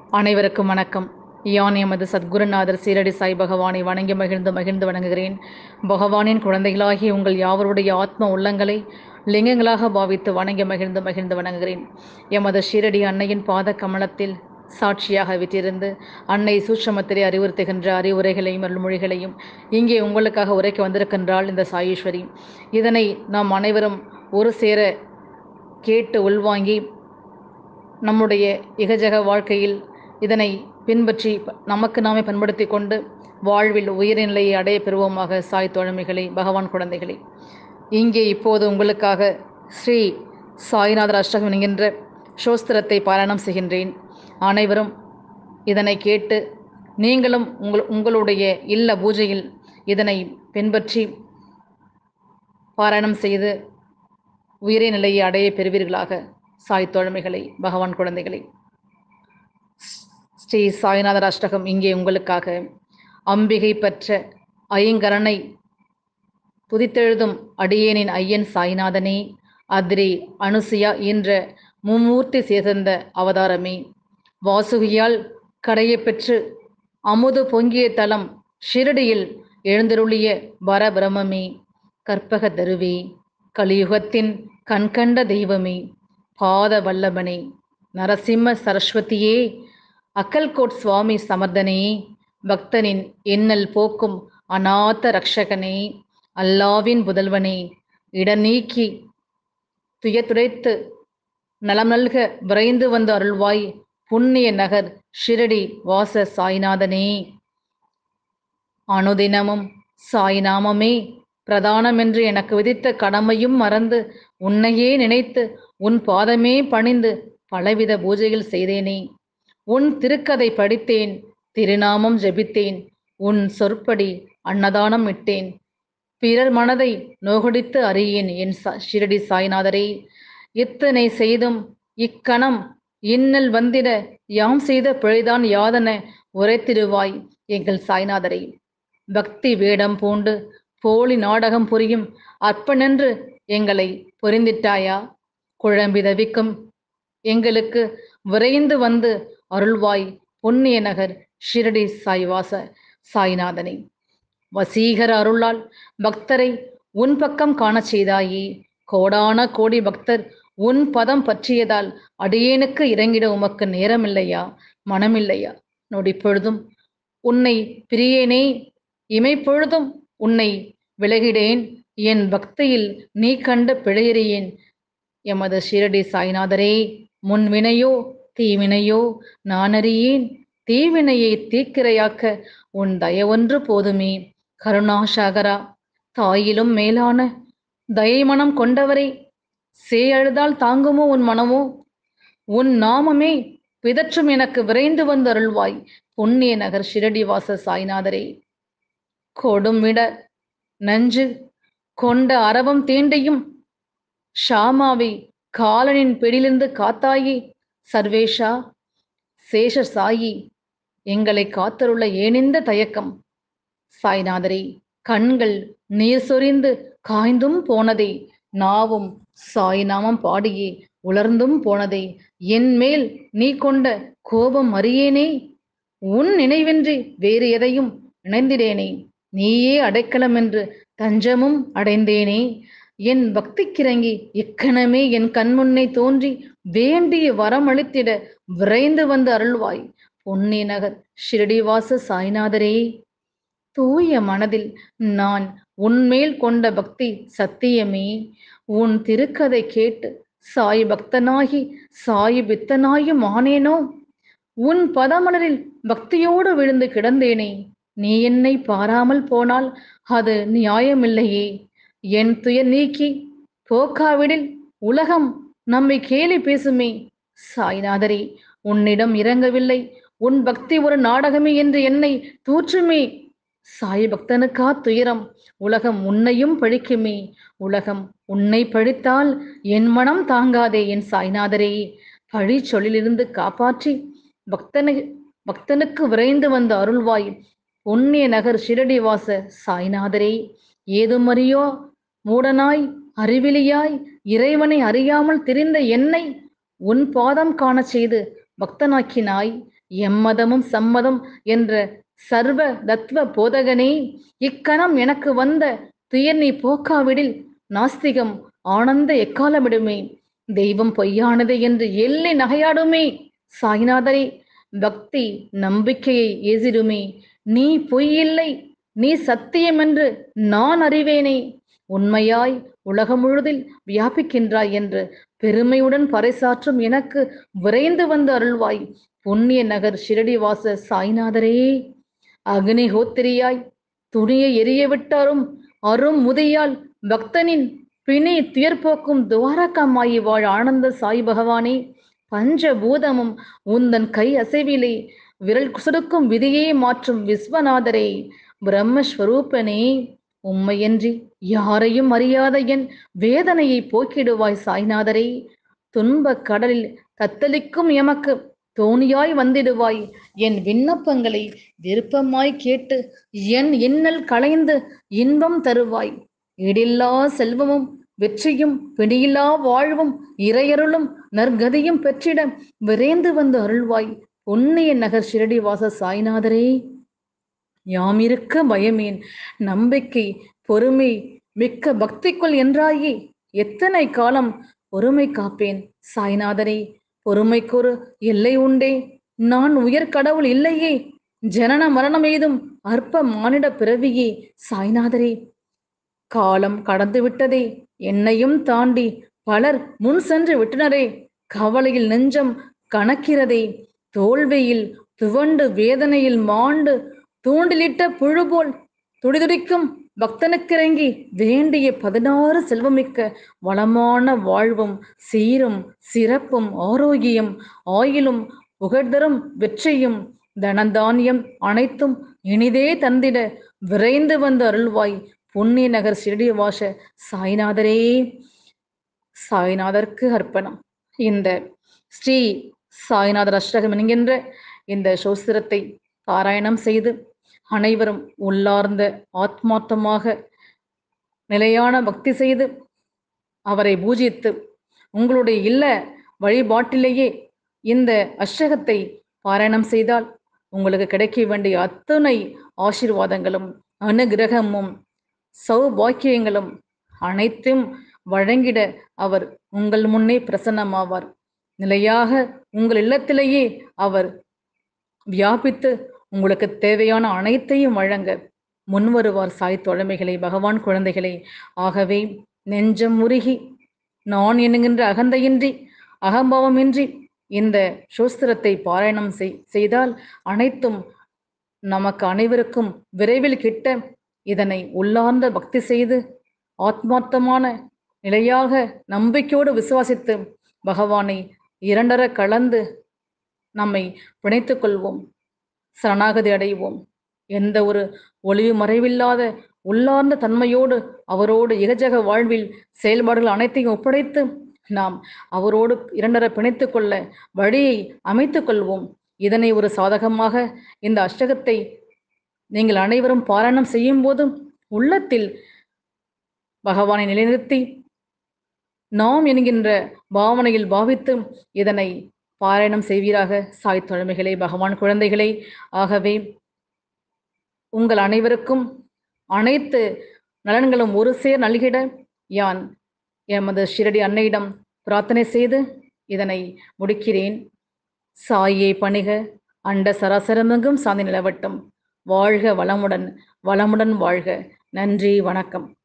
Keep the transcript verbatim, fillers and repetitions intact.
அனைவருக்கும் வணக்கம். யான் எமது சத்குருநாதர் சீரடி சாய் பகவானை வணங்கி மகிழ்ந்து மகிழ்ந்து வணங்குகிறேன். பகவானின் குழந்தைகளாகி உங்கள் யாவருடைய ஆத்ம உள்ளங்களை லிங்கங்களாக பாவித்து வணங்கி மகிழ்ந்து மகிழ்ந்து வணங்குகிறேன். எமது ஷீரடி அன்னையின் பாத கமலத்தில் சாட்சியாக விட்டிருந்து அன்னை சூட்சமத்திலே அறிவுறுத்துகின்ற அறிவுரைகளையும் அருள்மொழிகளையும் இங்கே உங்களுக்காக உரைக்க வந்திருக்கின்றாள் இந்த சாயீஸ்வரி. இதனை நாம் அனைவரும் ஒரு சேர கேட்டு உள்வாங்கி நம்முடைய இகஜக வாழ்க்கையில் இதனை பின்பற்றி நமக்கு நாமே பண்படுத்தி கொண்டு வாழ்வில் உயர்நிலையை அடைய பெறுவோமாக. சாய் தோழமைகளை, பகவான் குழந்தைகளை, இங்கே இப்போது உங்களுக்காக ஸ்ரீ சாய்நாதர் அஷ்டகம் என்கின்ற சோஸ்திரத்தை பாராயணம் செய்கின்றேன். அனைவரும் இதனை கேட்டு நீங்களும் உங்கள் உங்களுடைய இல்ல பூஜையில் இதனை பின்பற்றி பாராயணம் செய்து உயரிய நிலையை அடைய பெறுவீர்களாக. சாய் தோழமைகளை, பகவான் குழந்தைகளை, ஸ்ரீ சாய்நாதர் அஷ்டகம் இங்கே உங்களுக்காக. அம்பிகை பெற்ற ஐங்கரனை துதித்தெழுதும் அடியேனின் ஐயன் சாய்நாதனே, அதிரி அனுசுயா என்ற மும்மூர்த்தி சேர்ந்த அவதாரமே, வாசுகியால் கடையை பெற்று அமுது பொங்கிய தலம் ஷிரடியில் எழுந்தருளிய பரபிரமே, கற்பக தருவே, கலியுகத்தின் கண்கண்ட தெய்வமே, பாத வல்லபனே, நரசிம்ம சரஸ்வதியே, அக்கல்கோட் சுவாமி சமர்தனே, பக்தனின் எண்ணல் போக்கும் அநாத ரக்ஷகனே, அல்லாவின் புதல்வனே, இடநீக்கி துயத்துடைத்து நலம் நல்க விரைந்து வந்து அருள்வாய், புண்ணிய நகர் ஷிரடி வாச சாய்நாதனே. அனுதினமும் சாய்நாமமே பிரதானமென்று எனக்கு விதித்த கடமையும் மறந்து உன்னையே நினைத்து உன் பாதமே பணிந்து பலவித பூஜைகள் செய்தேனே. உன் திருக்கதை படித்தேன், திருநாமம் ஜபித்தேன், உன் சொற்படி அன்னதானம் இட்டேன், பிறர் மனதை நோகடித்து அறியேன் என் ஷிரடி சாய்நாதரே. இத்தனை செய்தும் இக்கணம் இன்னல் வந்திட யாம் செய்த பிழைதான் யாதென உரைத்திடுவாய் எங்கள் சாய்நாதரே. பக்தி வேடம் பூண்டு போலி நாடகம் புரியும் அற்பனென்று எங்களை பொரிந்திட்டாயா? குழம்பி தவிக்கும் எங்களுக்கு விரைந்து வந்து அருள்வாய், புண்ணிய நகர் ஷிரடி சாய்வாச சாய்நாதனே. வசீகர அருளால் பக்தரை உன் பக்கம் காணச் செய்தாயே. கோடான கோடி பக்தர் உன் பதம் பற்றியதால் அடியேனுக்கு இறங்கிட உமக்கு நேரமில்லையா, மனமில்லையா? நொடிப்பொழுதும் உன்னை பிரியேனே, இமைப்பொழுதும் உன்னை விலகிடேன், என் பக்தியில் நீ கண்ட பிழையறியேன் எமது ஷிரடி சாய்நாதரே. முன்வினையோ தீவினையோ நானறியேன், தீவினையை தீக்கிரையாக்க உன் தயவொன்று போதுமே. கருணாசாகரா, தாயிலும் மேலான தயை மனம் கொண்டவரே, சே அழுதால் தாங்குமோ உன் மனமோ? உன் நாமமே பிதற்றும் எனக்கு விரைந்து வந்து அருள்வாய், புண்ணிய நகர் ஷிரடி வாச சாய்நாதரே. கொடும் விட நஞ்சு கொண்ட அரவம் தீண்டையும் ஷாமாவை காலனின் பிடிலிருந்து காத்தாயே. சர்வேஷா சேஷ சாயி, எங்களை காத்தருள்ள ஏனிந்த தயக்கம்? சாய்நாதரே, கண்கள் நீர் சொரிந்து காய்ந்தும் போனதே, நாவும் சாய்நாமம் பாடியே உலர்ந்தும் போனதே, என் மேல் நீ கொண்ட கோபம் அறியேனே. உன் நினைவின்றி வேறு எதையும் நினைந்திடேனே, நீயே அடைக்கலம் என்று தஞ்சமும் அடைந்தேனே. என் பக்திக்கிறங்கி இக்கணமே என் கண்முன்னை தோன்றி வேண்டிய வரம் அளித்திட விரைந்து வந்து அருள்வாய், பொன்னி நகர் ஷிரடிவாச சாய்நாதரே. தூய மனதில் நான் உன்மேல் கொண்ட பக்தி சத்தியமே. உன் திருக்கதை கேட்டு சாய் பக்தனாகி சாய் பித்தனாயும் ஆனேனோ. உன் பதமலரில் பக்தியோடு விழுந்து கிடந்தேனே, நீ என்னை பாராமல் போனால் அது நியாயமில்லையே. என் துயர் நீக்கி போக்காவிடில் உலகம் நம்மை கேலி பேசுமே. சாய்நாதரே, உன்னிடம் இறங்கவில்லை, உன் பக்தி ஒரு நாடகமே என்று என்னை தூற்றுமே. சாய் பக்தனுக்கா துயரம், உலகம் உன்னையும் பழிக்குமே. உலகம் உன்னை பழித்தால் என் மனம் தாங்காதே என் சாய்நாதரே. பழி சொல்லிலிருந்து காப்பாற்றி பக்தனை பக்தனுக்கு விரைந்து வந்த அருள்வாய், புண்ணிய நகர் ஷிரடி வாச சாய்நாதரே. ஏதுமறியோ மூடனாய் அறிவிலியாய் இறைவனை அறியாமல் திரிந்த என்னை உன் பாதம் காணச் செய்து பக்தனாக்கினாய். எம்மதமும் சம்மதம் என்ற சர்வ தத்துவ போதகனே, இக்கணம் எனக்கு வந்த துயர் நீ போக்காவிடில் நாஸ்திகம் ஆனந்த எக்காலமிடுமே, தெய்வம் பொய்யானது என்று எள்ளி நகையாடுமே. சாய்நாதரே, பக்தி நம்பிக்கையை ஏசிடுமே. நீ பொய்யில்லை, நீ சத்தியம் என்று நான் அறிவேனே. உண்மையாய் உலகம் முழுதில் வியாபிக்கின்றாய் என்று பெருமையுடன் பறைசாற்றும் எனக்கு விரைந்து வந்து அருள்வாய். புண்ணிய நகர் ஷிரடி வாச சாய்நாதரே, அக்னிஹோத்திரியாய் துணியை எரிய விட்டாரும் அரும் முதியால் பக்தனின் பிணி துயர்போக்கும் துவாரகாமாயி வாழ் ஆனந்த சாய் பகவானே, பஞ்சபூதமும் உந்தன் கை அசைவிலே விரல் குசுடுக்கும் விதியே மாற்றும் விஸ்வநாதரே, பிரம்மஸ்வரூபனே, உம்மையன்றி யாரையும் அறியாத என் வேதனையை போக்கிடுவாய் சாய்நாதரே. துன்பக் கடலில் தத்தளிக்கும் எமக்கு தோணியாய் வந்திடுவாய். என் விண்ணப்பங்களை விருப்பமாய் கேட்டு என் இன்னல் களைந்து இன்பம் தருவாய். ஈடில்லா செல்வமும் வெற்றியும் பிடியில்லா வாழ்வும் இறையருளும் நற்கதியும் பெற்றிட விரைந்து வந்து அருள்வாய். புண்ணிய நகர் ஷிரடி வாச சாய்நாதரே, யாமிருக்க பயமேன், நம்பிக்கை பொறுமை மிக்க பக்திக்குள் என்றாயே, எத்தனை காலம் பொறுமை காப்பேன் சாய்நாதரே. பொறுமைக்கொரு எல்லை உண்டே, நான் உயர் கடவுள் இல்லையே, ஜனன மரணம் எய்தும் அற்ப மானிட பிறவியே சாய்நாதரே. காலம் கடந்து விட்டதே, என்னையும் தாண்டி பலர் முன் சென்று விட்டனரே, கவலையில் நெஞ்சம் கணக்கிறதே, தோல்வியில் துவண்டு வேதனையில் மாண்டு தூண்டிலிட்ட புழு போல் துடிதுடிக்கும் பக்தனுக்கிறங்கி வேண்டிய பதினாறு செல்வமிக்க வளமான வாழ்வும் சீரும் சிறப்பும் ஆரோக்கியம் ஆயிலும் புகழ்தரும் வெற்றியும் தனதானியம் அனைத்தும் இனிதே தந்திட விரைந்து வந்து அருள்வாய். புண்ணிய நகர் ஷிரடி வாச சாய்நாதரே. சாய்நாதருக்கு அர்ப்பணம். இந்த ஸ்ரீ சாய்நாதர் அஷ்டகம் என்கின்ற இந்த சோஸ்திரத்தை பாராயணம் செய்து அனைவரும் உள்ளார்ந்த ஆத்மார்த்தமாக நிலையான பக்தி செய்து அவரை பூஜித்து உங்களுடைய இல்ல வழிபாட்டிலேயே இந்த அஷ்டகத்தை பாராயணம் செய்தால் உங்களுக்கு கிடைக்க வேண்டிய அத்தனை ஆசீர்வாதங்களும் அனுகிரகமும் சௌபாக்கியங்களும் அனைத்தும் வழங்கிட அவர் உங்கள் முன்னே பிரசன்னமாவார். நிலையாக உங்கள் இல்லத்திலேயே அவர் வியாபித்து உங்களுக்கு தேவையான அனைத்தையும் வழங்க முன்வருவார் சாய் தோழமைகளை, பகவான் குழந்தைகளை. ஆகவே நெஞ்சம் உருகி நான் என்கின்ற அகந்தையின்றி அகம்பாவமின்றி இந்த சோஸ்திரத்தை பாராயணம் செய்தால் அனைத்தும் நமக்கு அனைவருக்கும் விரைவில் கிட்ட இதனை உள்ளார்ந்த பக்தி செய்து ஆத்மார்த்தமான நிலையாக நம்பிக்கையோடு விசுவாசித்து பகவானை இரண்டர கலந்து நம்மை பிணைத்துக் கொள்வோம், சரணாகதி அடைவோம். எந்த ஒரு ஒளிவு மறைவில்லாத உள்ளார்ந்த தன்மையோடு அவரோடு இகஜக வாழ்வில் செயல்பாடுகள் அனைத்தையும் ஒப்படைத்து நாம் அவரோடு இரண்டர பிணைத்து கொள்ள வழியை அமைத்து கொள்வோம். இதனை ஒரு சாதகமாக இந்த அஷ்டகத்தை நீங்கள் அனைவரும் பாராயணம் செய்யும் போதும் உள்ளத்தில் பகவானை நிலைநிறுத்தி நாம் என்கின்ற பாவனையில் பாவித்து இதனை பாராயணம் செய்வீராக சாய் தோழமைகளே, பகவான் குழந்தைகளே. ஆகவே உங்கள் அனைவருக்கும் அனைத்து நலன்களும் ஒரு சேர் நல்கிட யான் எமது ஷிரடி அன்னையிடம் பிரார்த்தனை செய்து இதனை முடிக்கிறேன். சாயை பணிக, அண்ட சராசரமெங்கும் சாந்தி நிலவட்டும். வாழ்க வளமுடன், வளமுடன் வாழ்க. நன்றி, வணக்கம்.